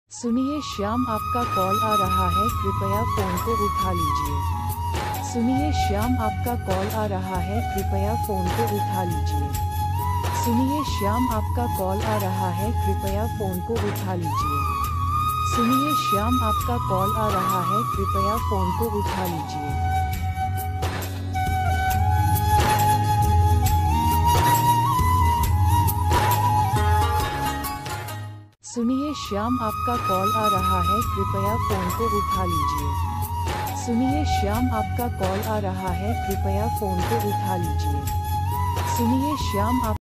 सुनिए श्याम, आपका कॉल आ रहा है, कृपया फोन को उठा लीजिए। सुनिए श्याम, आपका कॉल आ रहा है, कृपया फोन को उठा लीजिए। सुनिए श्याम, आपका कॉल आ रहा है, कृपया फोन को उठा लीजिए। सुनिए श्याम, आपका कॉल आ रहा है, कृपया फोन को उठा लीजिए। सुनिए श्याम, आपका कॉल आ रहा है, कृपया फोन को उठा लीजिए। सुनिए श्याम, आपका कॉल आ रहा है, कृपया फोन को उठा लीजिए। सुनिए श्याम, आप